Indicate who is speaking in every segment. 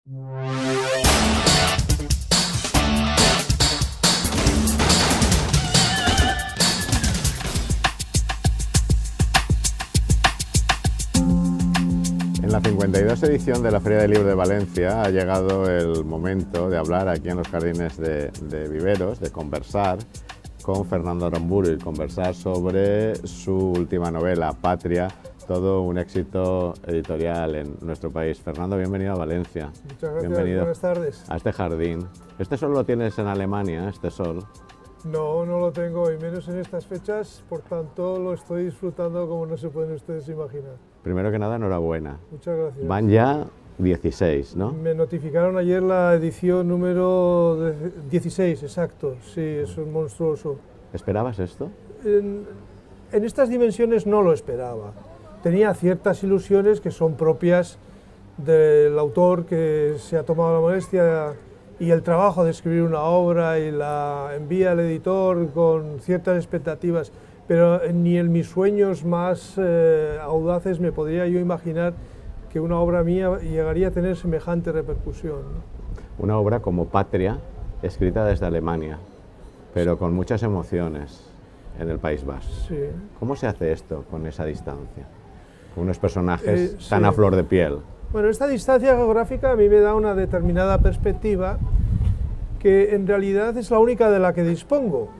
Speaker 1: En la 52 edición de la Feria del Libro de Valencia ha llegado el momento de hablar aquí en los jardines de Viveros, de conversar con Fernando Aramburu y conversar sobre su última novela, Patria, todo un éxito editorial en nuestro país. Fernando, bienvenido a Valencia.
Speaker 2: Muchas gracias,
Speaker 1: bienvenido
Speaker 2: buenas tardes.
Speaker 1: A este jardín. ¿Este sol lo tienes en Alemania, este sol?
Speaker 2: No, no lo tengo, y menos en estas fechas, por tanto lo estoy disfrutando como no se pueden ustedes imaginar.
Speaker 1: Primero que nada, enhorabuena.
Speaker 2: Muchas gracias.
Speaker 1: Van ya 16, ¿no?
Speaker 2: Me notificaron ayer la edición número 16, exacto, sí, eso es monstruoso.
Speaker 1: ¿Esperabas esto?
Speaker 2: En estas dimensiones no lo esperaba. Tenía ciertas ilusiones que son propias del autor que se ha tomado la molestia y el trabajo de escribir una obra y la envía al editor con ciertas expectativas, pero ni en mis sueños más audaces me podría yo imaginar que una obra mía llegaría a tener semejante repercusión, ¿no?
Speaker 1: Una obra como Patria, escrita desde Alemania, pero con muchas emociones en el País Vasco.
Speaker 2: Sí.
Speaker 1: ¿Cómo se hace esto con esa distancia? Con unos personajes tan
Speaker 2: sí.
Speaker 1: a flor de piel.
Speaker 2: Bueno, esta distancia geográfica a mí me da una determinada perspectiva que en realidad es la única de la que dispongo.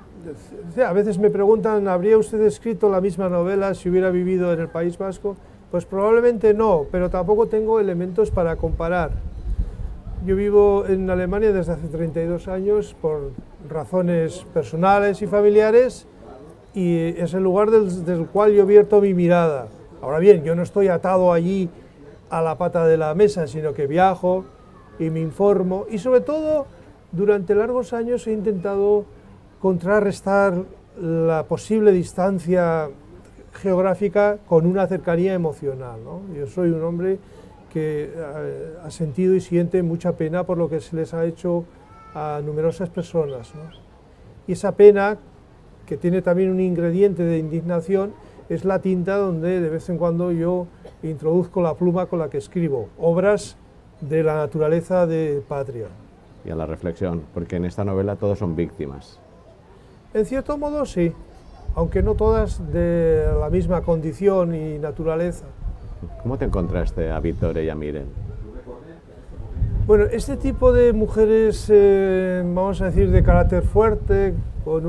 Speaker 2: A veces me preguntan, ¿habría usted escrito la misma novela si hubiera vivido en el País Vasco? Pues probablemente no, pero tampoco tengo elementos para comparar. Yo vivo en Alemania desde hace 32 años por razones personales y familiares y es el lugar desde el cual yo vierto mi mirada. Ahora bien, yo no estoy atado allí a la pata de la mesa, sino que viajo y me informo y sobre todo durante largos años he intentado contrarrestar la posible distancia geográfica con una cercanía emocional, ¿no? Yo soy un hombre que ha sentido y siente mucha pena por lo que se les ha hecho a numerosas personas, ¿no? Y esa pena, que tiene también un ingrediente de indignación, es la tinta donde de vez en cuando yo introduzco la pluma con la que escribo obras de la naturaleza de Patria.
Speaker 1: Y a la reflexión, porque en esta novela todos son víctimas.
Speaker 2: En cierto modo sí, aunque no todas de la misma condición y naturaleza.
Speaker 1: ¿Cómo te encontraste a Vittore y a Miren?
Speaker 2: Bueno, este tipo de mujeres, vamos a decir, de carácter fuerte, con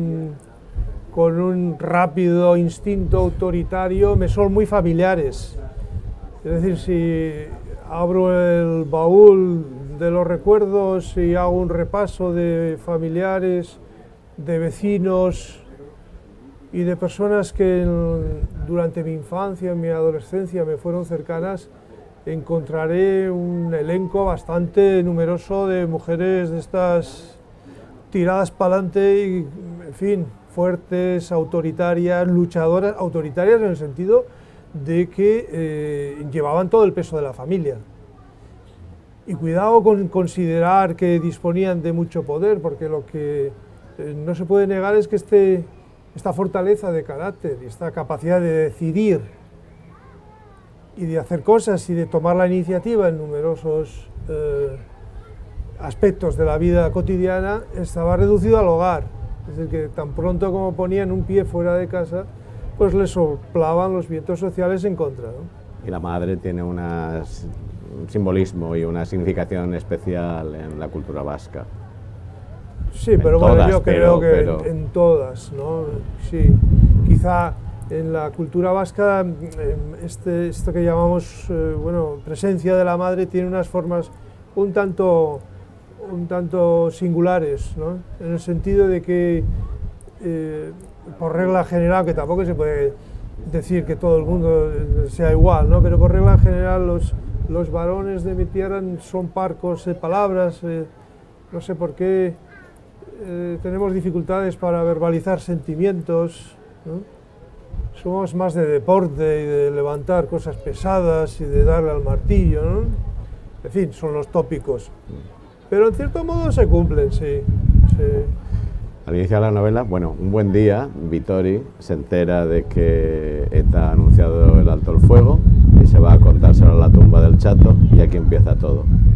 Speaker 2: un rápido instinto autoritario, me son muy familiares. Es decir, si abro el baúl de los recuerdos y hago un repaso de familiares, de vecinos y de personas que durante mi infancia, mi adolescencia me fueron cercanas, encontraré un elenco bastante numeroso de mujeres de estas tiradas para adelante y, en fin, fuertes, autoritarias, luchadoras, autoritarias en el sentido de que llevaban todo el peso de la familia. Y cuidado con considerar que disponían de mucho poder, porque lo que no se puede negar es que esta fortaleza de carácter y esta capacidad de decidir y de hacer cosas y de tomar la iniciativa en numerosos aspectos de la vida cotidiana estaba reducido al hogar. Es decir, que tan pronto como ponían un pie fuera de casa, pues les soplaban los vientos sociales en contra, ¿no?
Speaker 1: Y la madre tiene un simbolismo y una significación especial en la cultura vasca.
Speaker 2: Sí, pero bueno, yo creo que en todas, ¿no? Sí, quizá en la cultura vasca esto que llamamos bueno, presencia de la madre tiene unas formas un tanto singulares, ¿no? En el sentido de que por regla general, que tampoco se puede decir que todo el mundo sea igual, ¿no? Pero por regla general los varones de mi tierra son parcos de palabras, no sé por qué tenemos dificultades para verbalizar sentimientos, ¿no? Somos más de deporte y de levantar cosas pesadas y de darle al martillo, ¿no? En fin, son los tópicos. Pero en cierto modo se cumplen, sí.
Speaker 1: Al iniciar la novela, bueno, un buen día, Vittore se entera de que ETA ha anunciado el alto el fuego y se va a contárselo a la tumba del Chato y aquí empieza todo.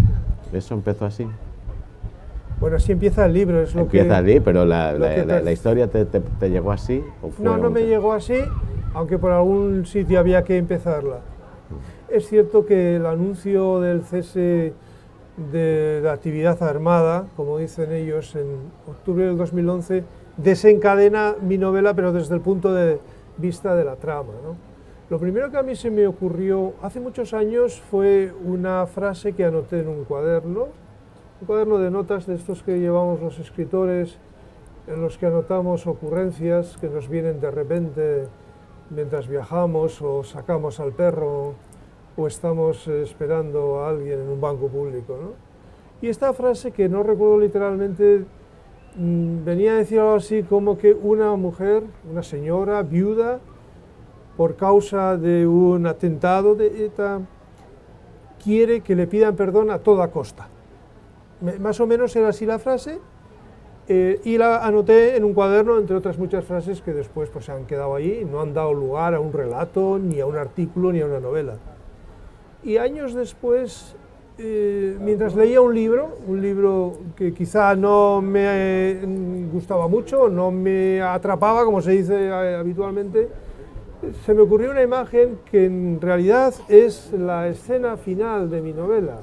Speaker 1: ¿Eso empezó así?
Speaker 2: Bueno, así empieza el libro. Es lo
Speaker 1: Empieza así, pero
Speaker 2: la
Speaker 1: historia te llegó así. ¿O fue
Speaker 2: no me llegó así, aunque por algún sitio había que empezarla. Es cierto que el anuncio del cese de la actividad armada, como dicen ellos, en octubre del 2011, desencadena mi novela, pero desde el punto de vista de la trama, ¿no? Lo primero que a mí se me ocurrió hace muchos años fue una frase que anoté en un cuaderno de notas de estos que llevamos los escritores, en los que anotamos ocurrencias que nos vienen de repente mientras viajamos o sacamos al perro o estamos esperando a alguien en un banco público, ¿no? Y esta frase, que no recuerdo literalmente, venía a decir algo así como que una mujer, una señora viuda, por causa de un atentado de ETA, quiere que le pidan perdón a toda costa. Más o menos era así la frase, y la anoté en un cuaderno, entre otras muchas frases que después pues, se han quedado ahí y no han dado lugar a un relato, ni a un artículo, ni a una novela. Y años después, mientras leía un libro que quizá no me gustaba mucho, no me atrapaba, como se dice habitualmente, se me ocurrió una imagen que en realidad es la escena final de mi novela.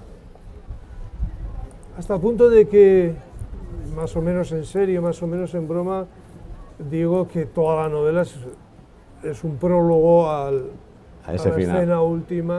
Speaker 2: Hasta el punto de que, más o menos en serio, más o menos en broma, digo que toda la novela es un prólogo a la escena última,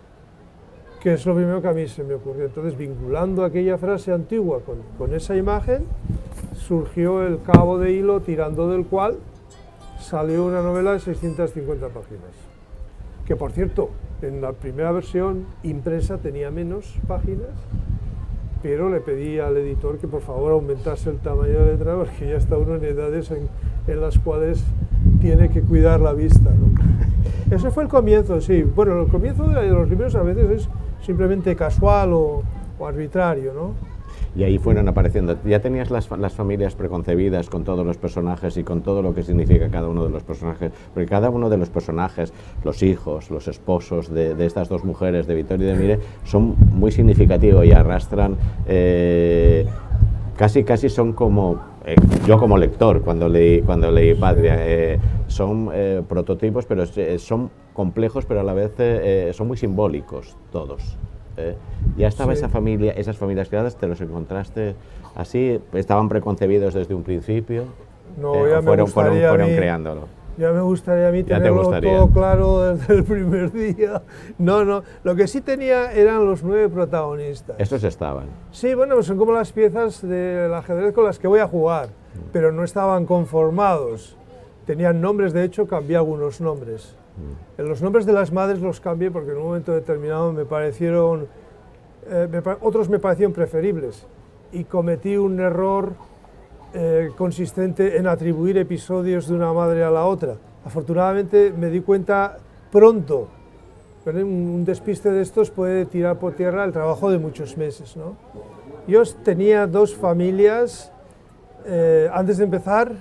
Speaker 2: que es lo primero que a mí se me ocurrió. Entonces, vinculando aquella frase antigua con esa imagen, surgió el cabo de hilo tirando del cual salió una novela de 650 páginas. Que, por cierto, en la primera versión impresa tenía menos páginas, pero le pedí al editor que por favor aumentase el tamaño de la letra, porque ya está uno en edades en las cuales tiene que cuidar la vista, ¿no? Ese fue el comienzo, sí. Bueno, el comienzo de los libros a veces es simplemente casual o arbitrario, ¿no?
Speaker 1: Y ahí fueron apareciendo. ¿Ya tenías las familias preconcebidas con todos los personajes y con todo lo que significa cada uno de los personajes? Porque cada uno de los personajes, los hijos, los esposos de estas dos mujeres, de Vittorio y de Mire, son muy significativos y arrastran, casi son como, yo como lector, cuando leí Patria, son prototipos, pero son complejos, pero a la vez son muy simbólicos todos. Ya estaba esa familia, esas familias creadas, ¿te los encontraste así? ¿Estaban preconcebidos desde un principio?
Speaker 2: No, ya
Speaker 1: fueron creándolo.
Speaker 2: Ya me gustaría a mí tenerlo todo claro desde el primer día. No, lo que sí tenía eran los 9 protagonistas.
Speaker 1: Estos estaban.
Speaker 2: Sí, bueno, pues son como las piezas del ajedrez con las que voy a jugar, pero no estaban conformados. Tenían nombres, de hecho, cambié algunos nombres. Los nombres de las madres los cambié porque en un momento determinado me parecieron, otros me parecieron preferibles, y cometí un error consistente en atribuir episodios de una madre a la otra. Afortunadamente me di cuenta pronto, pero un despiste de estos puede tirar por tierra el trabajo de muchos meses, ¿no? Yo tenía 2 familias, antes de empezar,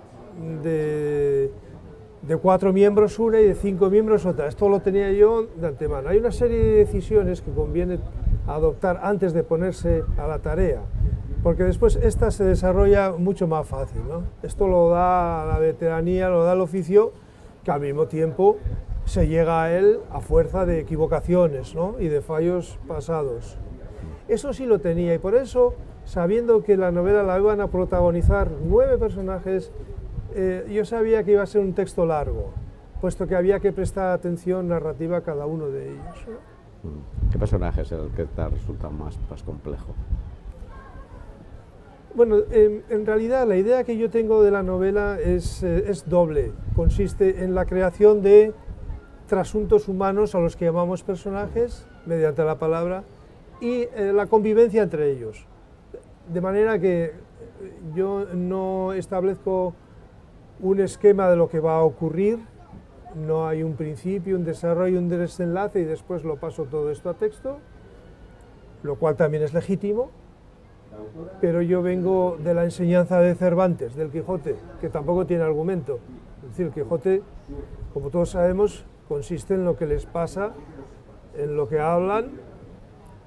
Speaker 2: de 4 miembros una y de 5 miembros otra. Esto lo tenía yo de antemano. Hay una serie de decisiones que conviene adoptar antes de ponerse a la tarea, porque después esta se desarrolla mucho más fácil, ¿no? Esto lo da la veteranía, lo da el oficio, que al mismo tiempo se llega a él a fuerza de equivocaciones, ¿no? Y de fallos pasados. Eso sí lo tenía, y por eso, sabiendo que la novela la iban a protagonizar 9 personajes, yo sabía que iba a ser un texto largo, puesto que había que prestar atención narrativa a cada uno de ellos, ¿no?
Speaker 1: ¿Qué personaje es el que te ha resultado más complejo?
Speaker 2: Bueno, en realidad la idea que yo tengo de la novela es doble. Consiste en la creación de trasuntos humanos a los que llamamos personajes, mediante la palabra, y la convivencia entre ellos. De manera que yo no establezco un esquema de lo que va a ocurrir, no hay un principio, un desarrollo, un desenlace y después lo paso todo esto a texto, lo cual también es legítimo, pero yo vengo de la enseñanza de Cervantes, del Quijote, que tampoco tiene argumento. Es decir, el Quijote, como todos sabemos, consiste en lo que les pasa, en lo que hablan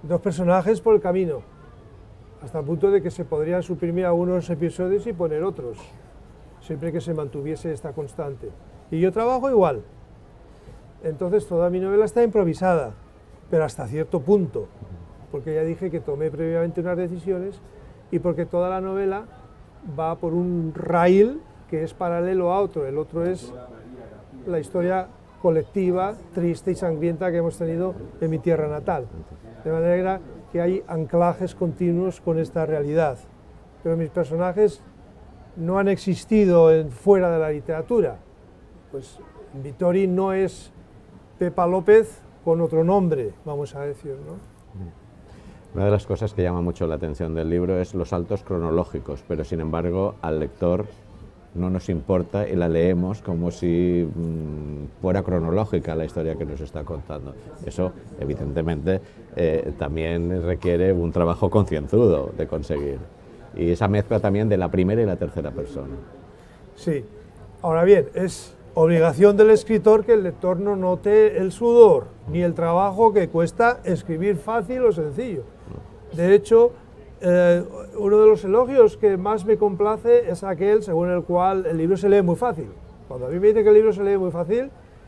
Speaker 2: 2 personajes por el camino, hasta el punto de que se podrían suprimir algunos episodios y poner otros, siempre que se mantuviese esta constante. Y yo trabajo igual. Entonces toda mi novela está improvisada, pero hasta cierto punto, porque ya dije que tomé previamente unas decisiones y porque toda la novela va por un raíl que es paralelo a otro. El otro es la historia colectiva, triste y sangrienta que hemos tenido en mi tierra natal. De manera que hay anclajes continuos con esta realidad. Pero mis personajes no han existido fuera de la literatura. Pues Vittori no es Pepa López con otro nombre, vamos a decir, ¿no?
Speaker 1: Una de las cosas que llama mucho la atención del libro es los saltos cronológicos, pero sin embargo al lector no nos importa y la leemos como si fuera cronológica la historia que nos está contando. Eso, evidentemente, también requiere un trabajo concienzudo de conseguir. Y esa mezcla también de la primera y la tercera persona.
Speaker 2: Sí. Ahora bien, es obligación del escritor que el lector no note el sudor, ni el trabajo que cuesta escribir fácil o sencillo. De hecho, uno de los elogios que más me complace es aquel según el cual el libro se lee muy fácil. Cuando a mí me dicen que el libro se lee muy fácil...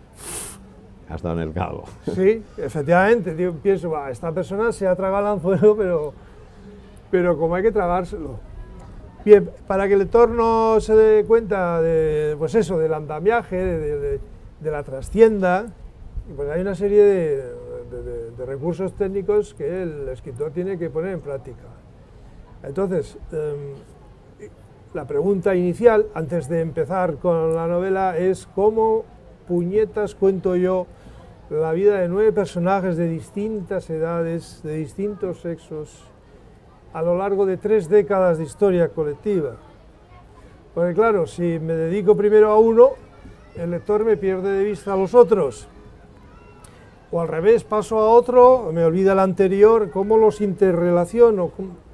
Speaker 1: Has dado en el clavo.
Speaker 2: Sí, efectivamente. Yo pienso, esta persona se ha tragado el anzuelo, pero como hay que tragárselo. Bien, para que el lector no se dé cuenta de, pues eso, del andamiaje, de la trastienda, pues hay una serie de recursos técnicos que el escritor tiene que poner en práctica. Entonces, la pregunta inicial, antes de empezar con la novela, es ¿cómo puñetas cuento yo la vida de 9 personajes de distintas edades, de distintos sexos, a lo largo de 3 décadas de historia colectiva? Porque claro, si me dedico primero a uno, el lector me pierde de vista a los otros. O al revés, paso a otro, me olvida el anterior, ¿cómo los interrelaciono?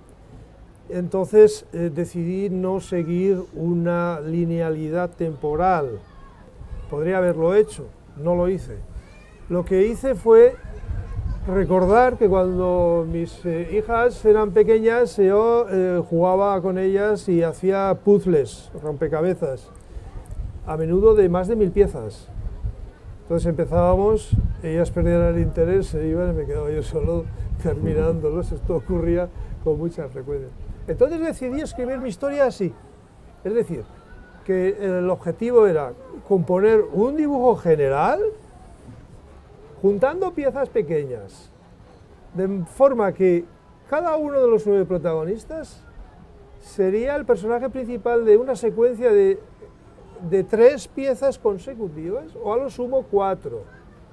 Speaker 2: Entonces decidí no seguir una linealidad temporal. Podría haberlo hecho, no lo hice. Lo que hice fue recordar que cuando mis hijas eran pequeñas yo jugaba con ellas y hacía puzzles, rompecabezas, a menudo de más de 1000 piezas. Entonces empezábamos, ellas perdían el interés, se iban y me quedaba yo solo terminándolos. Esto ocurría con mucha frecuencia. Entonces decidí escribir mi historia así, es decir, que el objetivo era componer un dibujo general juntando piezas pequeñas, de forma que cada uno de los 9 protagonistas sería el personaje principal de una secuencia de 3 piezas consecutivas, o a lo sumo 4.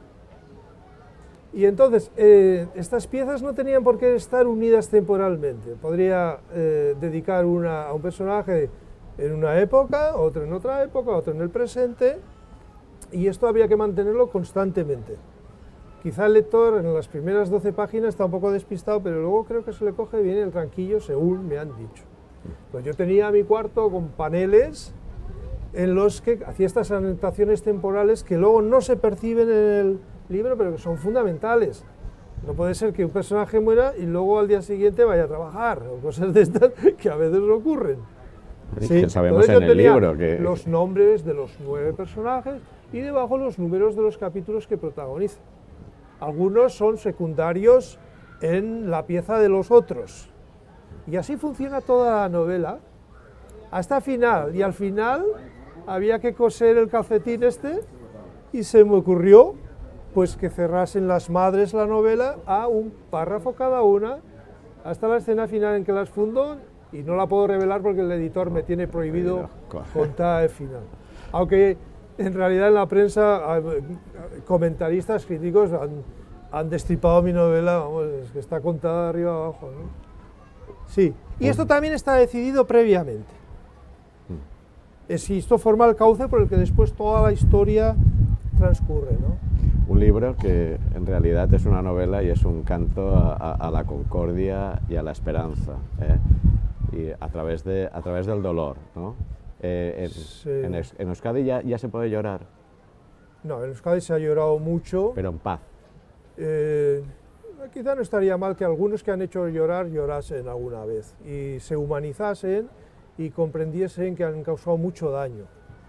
Speaker 2: Y entonces, estas piezas no tenían por qué estar unidas temporalmente. Podría dedicar una a un personaje en una época, otro en otra época, otro en el presente, y esto había que mantenerlo constantemente. Quizá el lector en las primeras 12 páginas está un poco despistado, pero luego creo que se le coge bien el tranquillo, según me han dicho. Pues yo tenía mi cuarto con paneles en los que hacía estas anotaciones temporales que luego no se perciben en el libro, pero que son fundamentales. No puede ser que un personaje muera y luego al día siguiente vaya a trabajar, o cosas de estas que a veces ocurren.
Speaker 1: Sí, que sabemos en el libro que...
Speaker 2: los nombres de los 9 personajes y debajo los números de los capítulos que protagonizan. Algunos son secundarios en la pieza de los otros. Y así funciona toda la novela, hasta final. Y al final había que coser el calcetín este y se me ocurrió pues que cerrasen las madres la novela a un párrafo cada una, hasta la escena final en que las fundo, y no la puedo revelar porque el editor me tiene prohibido contar el final. Aunque en realidad en la prensa comentaristas críticos han destripado mi novela, vamos, es que está contada de arriba abajo, ¿no? Sí, y esto también está decidido previamente. Esto forma el cauce por el que después toda la historia transcurre, ¿no?
Speaker 1: Un libro que en realidad es una novela y es un canto a la concordia y a la esperanza, y a través del dolor, ¿no?
Speaker 2: Sí.
Speaker 1: En Euskadi ya se puede llorar.
Speaker 2: No, en Euskadi se ha llorado mucho.
Speaker 1: Pero en paz.
Speaker 2: Quizá no estaría mal que algunos que han hecho llorar llorasen alguna vez y se humanizasen y comprendiesen que han causado mucho daño.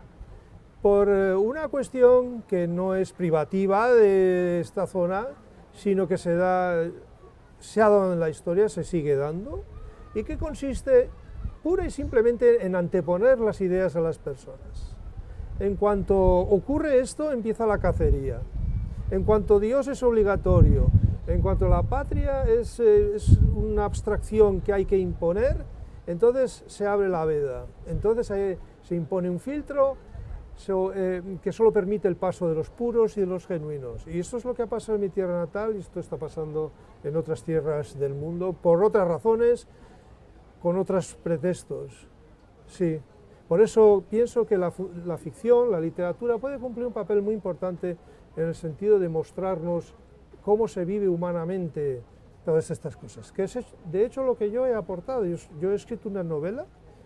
Speaker 2: Por una cuestión que no es privativa de esta zona, sino que se ha dado en la historia, se sigue dando, y que consiste pura y simplemente en anteponer las ideas a las personas. En cuanto ocurre esto, empieza la cacería. En cuanto Dios es obligatorio, en cuanto la patria es una abstracción que hay que imponer, entonces se abre la veda. Entonces se impone un filtro que solo permite el paso de los puros y de los genuinos. Y esto es lo que ha pasado en mi tierra natal y esto está pasando en otras tierras del mundo, por otras razones, con otros pretextos. Sí. Por eso pienso que la ficción, la literatura, puede cumplir un papel muy importante en el sentido de mostrarnos cómo se vive humanamente todas estas cosas. Que es, de hecho, lo que yo he aportado. Yo he escrito una novela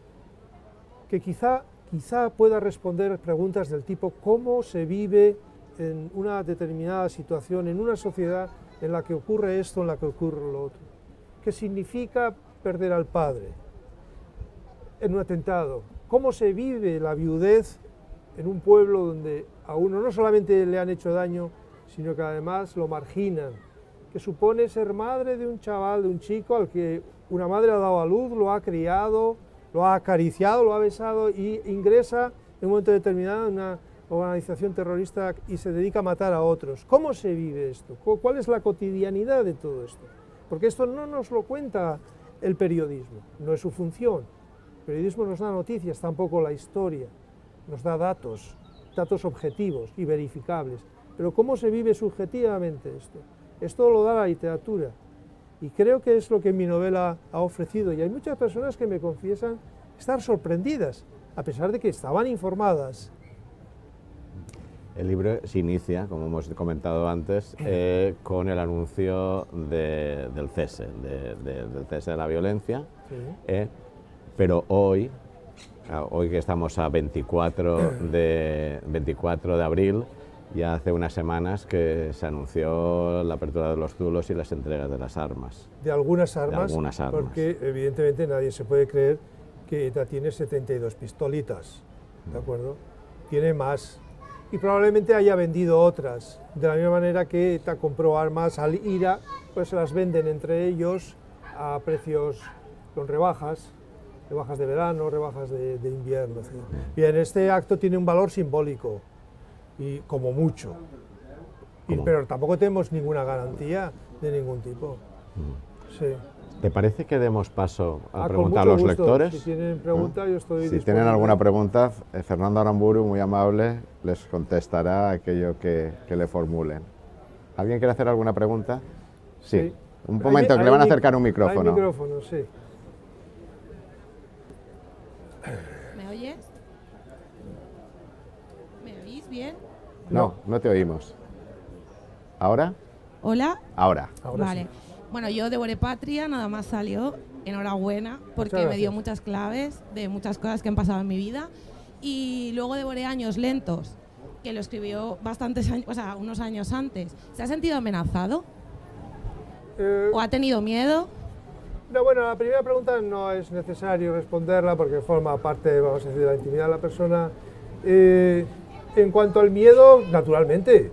Speaker 2: que quizá pueda responder preguntas del tipo cómo se vive en una determinada situación, en una sociedad en la que ocurre esto, en la que ocurre lo otro. ¿Qué significa perder al padre en un atentado? ¿Cómo se vive la viudez en un pueblo donde a uno no solamente le han hecho daño, sino que además lo marginan? ¿Qué supone ser madre de un chaval, de un chico al que una madre ha dado a luz, lo ha criado, lo ha acariciado, lo ha besado y ingresa en un momento determinado en una organización terrorista y se dedica a matar a otros? ¿Cómo se vive esto? ¿Cuál es la cotidianidad de todo esto? Porque esto no nos lo cuenta el periodismo, no es su función. El periodismo nos da noticias, tampoco la historia, nos da datos objetivos y verificables. Pero ¿cómo se vive subjetivamente esto? Esto lo da la literatura. Y creo que es lo que mi novela ha ofrecido. Y hay muchas personas que me confiesan estar sorprendidas, a pesar de que estaban informadas.
Speaker 1: El libro se inicia, como hemos comentado antes, con el anuncio del cese, del cese de la violencia. Sí. Pero hoy que estamos a 24 de abril, ya hace unas semanas que se anunció la apertura de los zulos y las entregas de las armas.
Speaker 2: De algunas armas, porque evidentemente nadie se puede creer que ETA tiene 72 pistolitas, ¿de acuerdo? Tiene más. Y probablemente haya vendido otras, de la misma manera que ETA compró armas al IRA, pues se las venden entre ellos a precios con rebajas de verano, rebajas de invierno, etc. Bien, este acto tiene un valor simbólico, y como mucho, pero tampoco tenemos ninguna garantía de ningún tipo. Sí.
Speaker 1: ¿Te parece que demos paso a preguntar a los lectores?
Speaker 2: Si tienen preguntas, yo estoy disponible.
Speaker 1: Si tienen alguna pregunta, Fernando Aramburu, muy amable, les contestará aquello que le formulen. ¿Alguien quiere hacer alguna pregunta? Sí. Un momento, que le van a acercar un micrófono.
Speaker 2: Hay micrófono, sí.
Speaker 3: ¿Me oyes? ¿Me oís bien?
Speaker 1: No, no te oímos. ¿Ahora?
Speaker 3: ¿Hola?
Speaker 1: Ahora.
Speaker 3: Vale. Sí. Bueno, yo devoré Patria, nada más salió. Enhorabuena, porque me dio muchas claves de muchas cosas que han pasado en mi vida. Y luego devoré Años Lentos, que lo escribió bastantes años, o sea, unos años antes. ¿Se ha sentido amenazado? ¿O ha tenido miedo?
Speaker 2: No, bueno, la primera pregunta no es necesario responderla porque forma parte, vamos a decir, de la intimidad de la persona. En cuanto al miedo, naturalmente,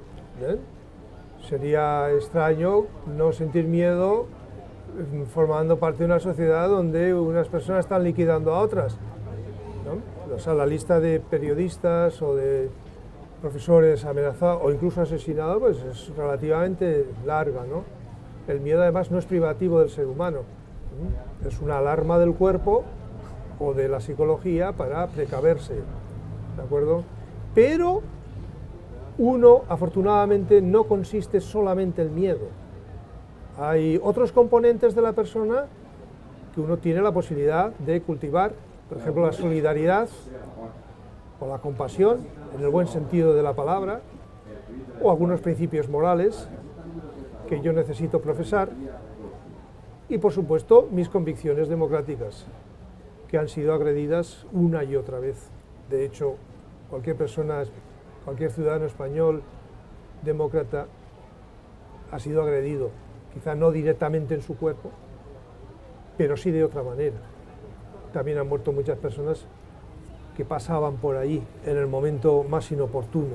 Speaker 2: sería extraño no sentir miedo formando parte de una sociedad donde unas personas están liquidando a otras, ¿no? O sea, la lista de periodistas o de profesores amenazados o incluso asesinados pues es relativamente larga, ¿no? El miedo además no es privativo del ser humano, es una alarma del cuerpo o de la psicología para precaverse, ¿de acuerdo? Pero uno, afortunadamente, no consiste solamente el miedo. Hay otros componentes de la persona que uno tiene la posibilidad de cultivar, por ejemplo, la solidaridad o la compasión, en el buen sentido de la palabra, o algunos principios morales que yo necesito profesar, y, por supuesto, mis convicciones democráticas, que han sido agredidas una y otra vez. De hecho, cualquier persona, cualquier ciudadano español demócrata ha sido agredido, quizá no directamente en su cuerpo, pero sí de otra manera. También han muerto muchas personas que pasaban por allí en el momento más inoportuno,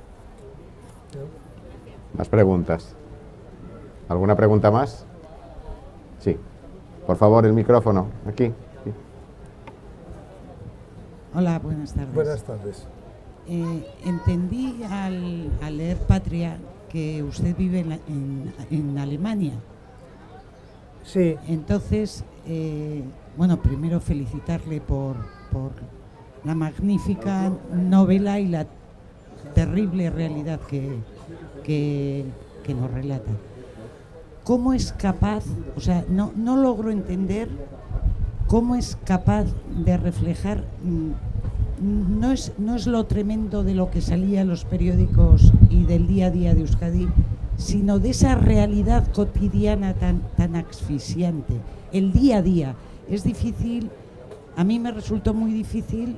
Speaker 2: ¿no?
Speaker 1: Más preguntas. ¿Alguna pregunta más? Sí. Por favor, el micrófono. Aquí. Sí.
Speaker 4: Hola, buenas tardes.
Speaker 2: Buenas tardes.
Speaker 4: Entendí al leer Patria que usted vive en Alemania.
Speaker 2: Sí.
Speaker 4: Entonces, bueno, primero felicitarle por la magnífica novela y la terrible realidad que nos relata. ¿Cómo es capaz, o sea, no logro entender cómo es capaz de reflejar, no es lo tremendo de lo que salía en los periódicos y del día a día de Euskadi, sino de esa realidad cotidiana tan asfixiante, el día a día. Es difícil, a mí me resultó muy difícil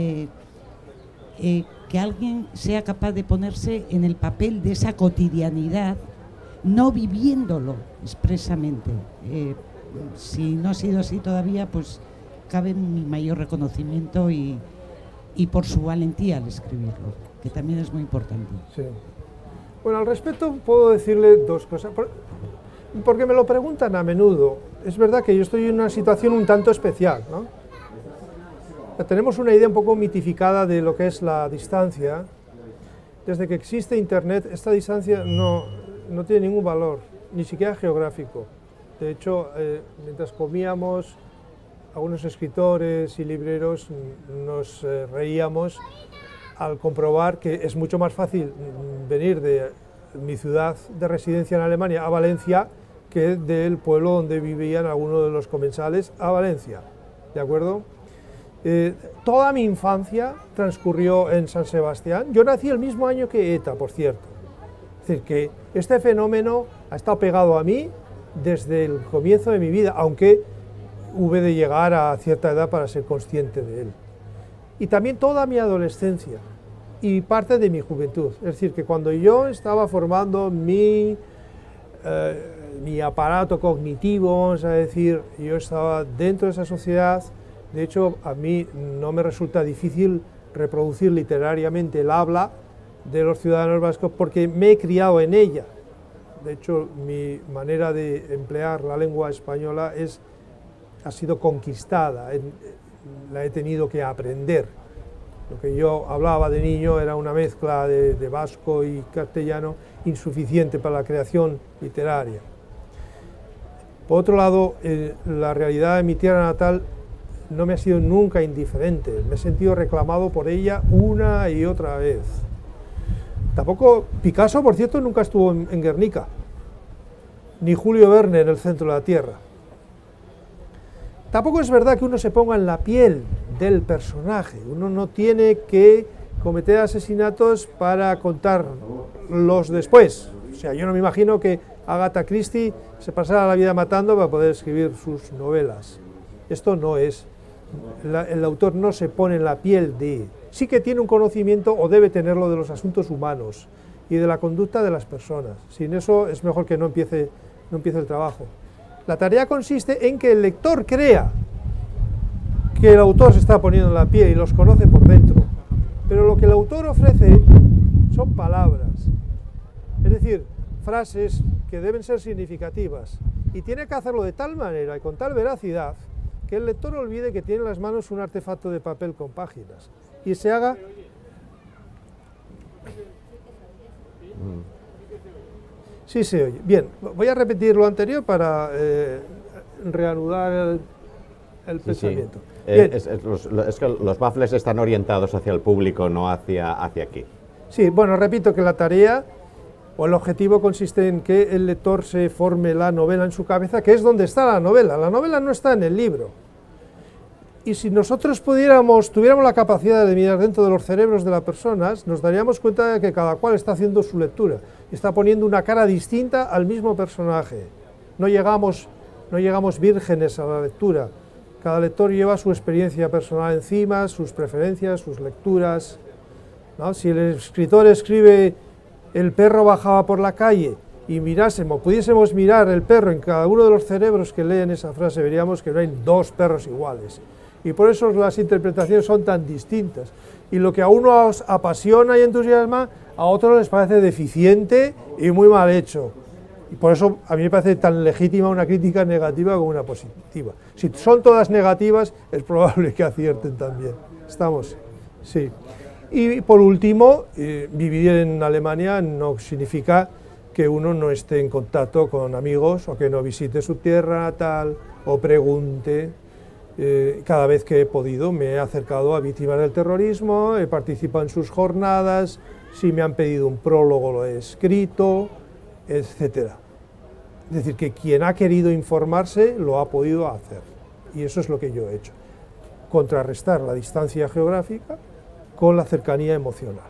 Speaker 4: que alguien sea capaz de ponerse en el papel de esa cotidianidad, no viviéndolo expresamente. Si no ha sido así todavía, pues cabe mi mayor reconocimiento y por su valentía al escribirlo, que también es muy importante.
Speaker 2: Sí. Bueno, al respecto puedo decirle dos cosas, porque me lo preguntan a menudo. Es verdad que yo estoy en una situación un tanto especial, ¿no? Tenemos una idea un poco mitificada de lo que es la distancia. Desde que existe Internet, esta distancia no tiene ningún valor, ni siquiera geográfico. De hecho, mientras comíamos, algunos escritores y libreros nos reíamos al comprobar que es mucho más fácil venir de mi ciudad de residencia en Alemania a Valencia que del pueblo donde vivían algunos de los comensales a Valencia, ¿de acuerdo? Toda mi infancia transcurrió en San Sebastián. Yo nací el mismo año que ETA, por cierto. Es decir, que este fenómeno ha estado pegado a mí desde el comienzo de mi vida, aunque hube de llegar a cierta edad para ser consciente de él. Y también toda mi adolescencia y parte de mi juventud. Es decir, que cuando yo estaba formando mi aparato cognitivo, vamos a decir, yo estaba dentro de esa sociedad. De hecho, a mí no me resulta difícil reproducir literariamente el habla de los ciudadanos vascos porque me he criado en ella. De hecho, mi manera de emplear la lengua española ha sido conquistada, la he tenido que aprender. Lo que yo hablaba de niño era una mezcla de vasco y castellano insuficiente para la creación literaria. Por otro lado, la realidad de mi tierra natal no me ha sido nunca indiferente, me he sentido reclamado por ella una y otra vez. Tampoco, Picasso, por cierto, nunca estuvo en Guernica, ni Julio Verne en el centro de la Tierra. Tampoco es verdad que uno se ponga en la piel del personaje, uno no tiene que cometer asesinatos para contarlos después. O sea, yo no me imagino que Agatha Christie se pasara la vida matando para poder escribir sus novelas. Esto no es. El autor no se pone en la piel de... Sí que tiene un conocimiento, o debe tenerlo, de los asuntos humanos y de la conducta de las personas. Sin eso es mejor que no empiece el trabajo. La tarea consiste en que el lector crea que el autor se está poniendo en la piel y los conoce por dentro. Pero lo que el autor ofrece son palabras. Es decir, frases que deben ser significativas. Y tiene que hacerlo de tal manera y con tal veracidad que el lector olvide que tiene en las manos un artefacto de papel con páginas y se haga... Sí se oye. Bien, voy a repetir lo anterior para reanudar el pensamiento.
Speaker 1: Sí. Es que los baffles están orientados hacia el público, no hacia aquí.
Speaker 2: Sí, bueno, repito que la tarea o el objetivo consiste en que el lector se forme la novela en su cabeza, que es donde está la novela. La novela no está en el libro. Y si nosotros tuviéramos la capacidad de mirar dentro de los cerebros de las personas, nos daríamos cuenta de que cada cual está haciendo su lectura, está poniendo una cara distinta al mismo personaje. No llegamos vírgenes a la lectura. Cada lector lleva su experiencia personal encima, sus preferencias, sus lecturas, ¿no? Si el escritor escribe "el perro bajaba por la calle" y pudiésemos mirar el perro en cada uno de los cerebros que leen esa frase, veríamos que no hay dos perros iguales. Y por eso las interpretaciones son tan distintas. Y lo que a unos apasiona y entusiasma, a otros les parece deficiente y muy mal hecho. Y por eso a mí me parece tan legítima una crítica negativa como una positiva. Si son todas negativas, es probable que acierten también. ¿Estamos? Sí. Y por último, vivir en Alemania no significa que uno no esté en contacto con amigos o que no visite su tierra natal o pregunte. Cada vez que he podido me he acercado a víctimas del terrorismo, he participado en sus jornadas, si me han pedido un prólogo lo he escrito, etcétera. Es decir, que quien ha querido informarse lo ha podido hacer, y eso es lo que yo he hecho, contrarrestar la distancia geográfica con la cercanía emocional.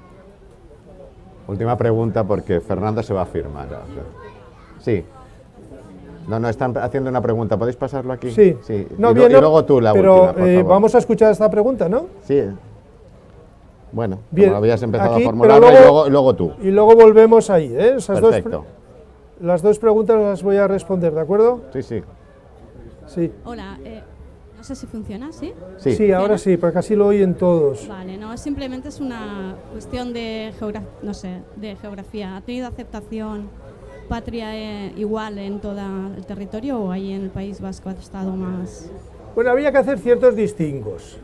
Speaker 1: Última pregunta, porque Fernando se va a firmar. Sí. No, están haciendo una pregunta. ¿Podéis pasarlo aquí?
Speaker 2: Sí. No,
Speaker 1: y,
Speaker 2: bien,
Speaker 1: y luego tú la
Speaker 2: pero,
Speaker 1: última, por favor.
Speaker 2: Vamos a escuchar esta pregunta, ¿no?
Speaker 1: Sí. Bueno,
Speaker 2: bien,
Speaker 1: como habías empezado
Speaker 2: aquí,
Speaker 1: a formularla y luego tú.
Speaker 2: Y luego volvemos ahí, ¿eh?
Speaker 1: Perfecto.
Speaker 2: Las dos preguntas las voy a responder, ¿de acuerdo?
Speaker 1: Sí.
Speaker 2: Sí.
Speaker 5: Hola, no sé si funciona, ¿sí?
Speaker 2: Sí, ahora sí, porque así lo oyen todos.
Speaker 5: Vale, no, simplemente es una cuestión de geografía. ¿Ha tenido aceptación Patria igual en todo el territorio o ahí en el País Vasco ha estado más...?
Speaker 2: Bueno, habría que hacer ciertos distingos.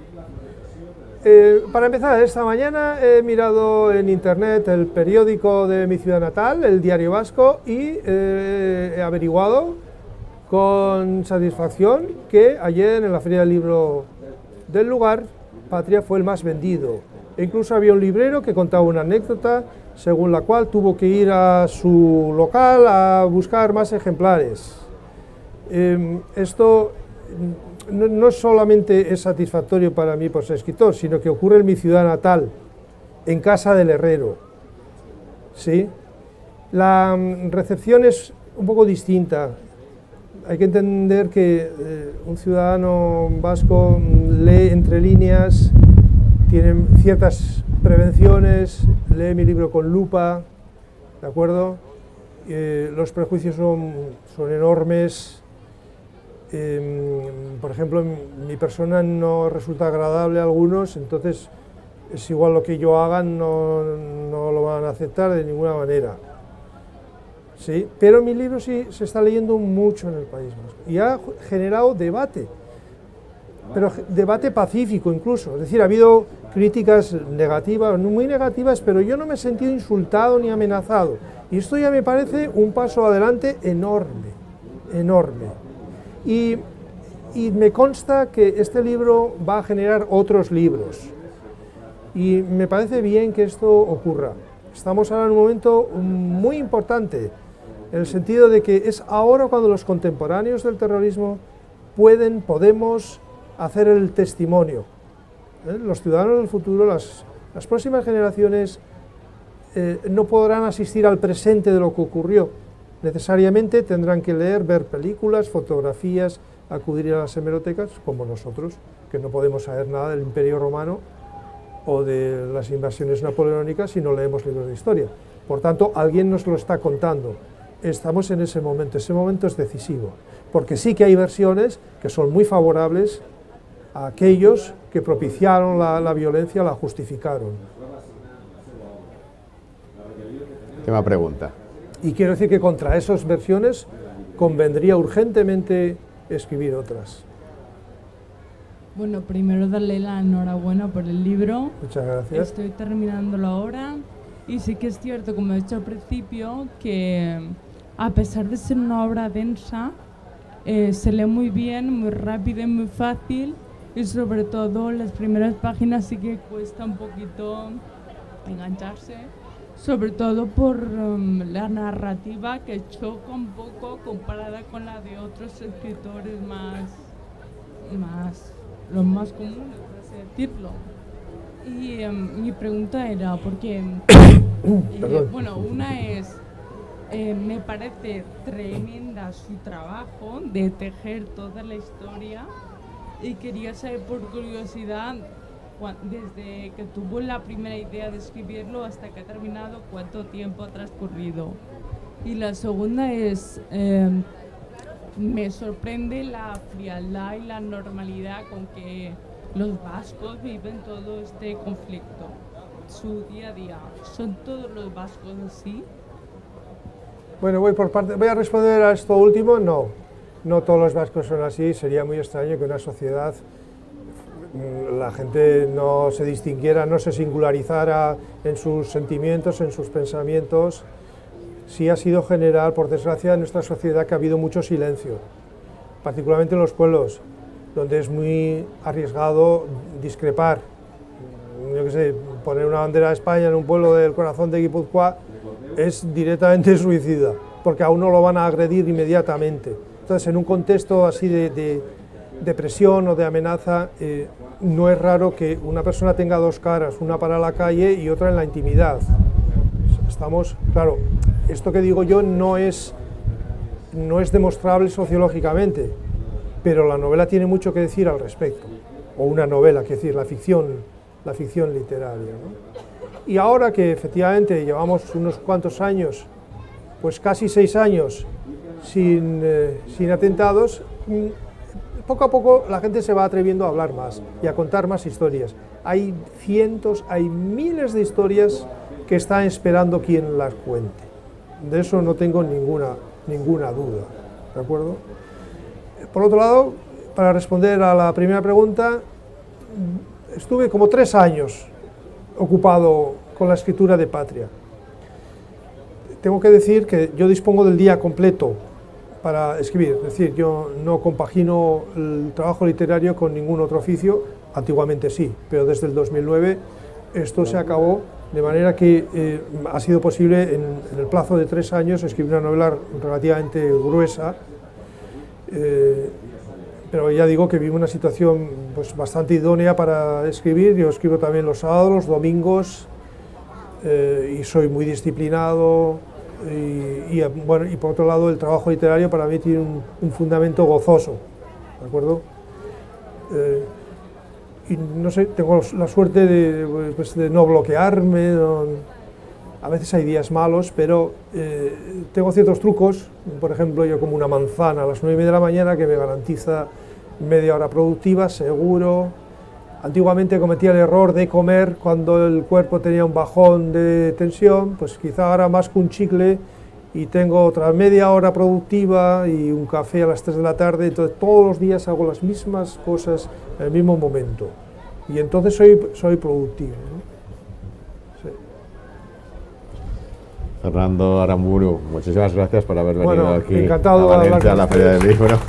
Speaker 2: Para empezar, esta mañana he mirado en internet el periódico de mi ciudad natal, el Diario Vasco, y he averiguado con satisfacción que ayer en la Feria del Libro del lugar, Patria fue el más vendido. E incluso había un librero que contaba una anécdota según la cual tuvo que ir a su local a buscar más ejemplares. Esto no solamente es satisfactorio para mí por ser escritor, sino que ocurre en mi ciudad natal, en casa del herrero. ¿Sí? La recepción es un poco distinta. Hay que entender que un ciudadano vasco lee entre líneas, tiene ciertas prevenciones, lee mi libro con lupa, ¿de acuerdo? Los prejuicios son enormes. Por ejemplo, mi persona no resulta agradable a algunos, entonces es igual lo que yo haga, no lo van a aceptar de ninguna manera. ¿Sí? Pero mi libro sí se está leyendo mucho en el País Vasco y ha generado debate, pero debate pacífico incluso. Es decir, ha habido críticas negativas, muy negativas, pero yo no me he sentido insultado ni amenazado. Y esto ya me parece un paso adelante enorme, enorme. Y me consta que este libro va a generar otros libros. Y me parece bien que esto ocurra. Estamos ahora en un momento muy importante, en el sentido de que es ahora cuando los contemporáneos del terrorismo podemos hacer el testimonio. Los ciudadanos del futuro, las próximas generaciones, no podrán asistir al presente de lo que ocurrió. Necesariamente tendrán que leer, ver películas, fotografías, acudir a las hemerotecas, como nosotros, que no podemos saber nada del Imperio Romano o de las invasiones napoleónicas si no leemos libros de historia. Por tanto, alguien nos lo está contando. Estamos en ese momento es decisivo, porque sí que hay versiones que son muy favorables a aquellos que propiciaron la violencia, la justificaron.
Speaker 1: Última pregunta.
Speaker 2: Y quiero decir que contra esas versiones convendría urgentemente escribir otras.
Speaker 6: Bueno, primero darle la enhorabuena por el libro.
Speaker 2: Muchas gracias.
Speaker 6: Estoy terminándolo ahora y sí que es cierto, como he dicho al principio, que a pesar de ser una obra densa, se lee muy bien, muy rápido y muy fácil, y sobre todo las primeras páginas sí que cuesta un poquito engancharse, sobre todo por la narrativa que choca un poco comparada con la de otros escritores los más comunes, por así decirlo. Y mi pregunta era, porque, bueno, una es, me parece tremenda su trabajo de tejer toda la historia y quería saber por curiosidad, desde que tuvo la primera idea de escribirlo hasta que ha terminado, ¿cuánto tiempo ha transcurrido? Y la segunda es, me sorprende la frialdad y la normalidad con que los vascos viven todo este conflicto, su día a día. ¿Son todos los vascos así?
Speaker 2: Bueno, voy por parte. Voy a responder a esto último. No, no todos los vascos son así. Sería muy extraño que una sociedad, la gente no se distinguiera, no se singularizara en sus sentimientos, en sus pensamientos. Sí ha sido general, por desgracia, en nuestra sociedad que ha habido mucho silencio, particularmente en los pueblos, donde es muy arriesgado discrepar. Yo qué sé, poner una bandera de España en un pueblo del corazón de Guipúzcoa es directamente suicida, porque a uno lo van a agredir inmediatamente. Entonces, en un contexto así de presión o de amenaza, no es raro que una persona tenga dos caras, una para la calle y otra en la intimidad. Estamos, claro, esto que digo yo no es demostrable sociológicamente, pero la novela tiene mucho que decir al respecto, o una novela, quiero decir, la ficción literaria, ¿no? Y ahora que efectivamente llevamos unos cuantos años, pues casi 6 años sin atentados, poco a poco la gente se va atreviendo a hablar más y a contar más historias. Hay cientos, hay miles de historias que están esperando quien las cuente. De eso no tengo ninguna duda, ¿de acuerdo? Por otro lado, para responder a la primera pregunta, estuve como 3 años ocupado con la escritura de Patria. Tengo que decir que yo dispongo del día completo para escribir, es decir, yo no compagino el trabajo literario con ningún otro oficio, antiguamente sí, pero desde el 2009 esto se acabó, de manera que ha sido posible en el plazo de 3 años escribir una novela relativamente gruesa, pero ya digo que vivo una situación pues, bastante idónea para escribir. Yo escribo también los sábados, los domingos, y soy muy disciplinado, y por otro lado el trabajo literario para mí tiene un fundamento gozoso, ¿de acuerdo? Y no sé, tengo la suerte de no bloquearme, a veces hay días malos, pero tengo ciertos trucos. Por ejemplo, yo como una manzana a las 9:30 de la mañana que me garantiza media hora productiva, seguro. Antiguamente cometía el error de comer cuando el cuerpo tenía un bajón de tensión, pues quizá ahora más que un chicle, y tengo otra media hora productiva y un café a las 3 de la tarde, entonces todos los días hago las mismas cosas en el mismo momento, y entonces soy productivo, ¿no? Sí.
Speaker 1: Fernando Aramburu, muchísimas gracias por haber venido aquí
Speaker 2: encantado
Speaker 1: a Valencia, a la Feria del Libro.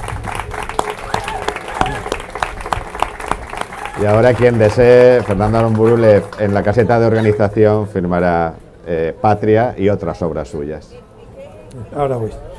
Speaker 1: Y ahora quien desee, Fernando Aramburu en la caseta de organización firmará Patria y otras obras suyas.
Speaker 2: Ahora voy.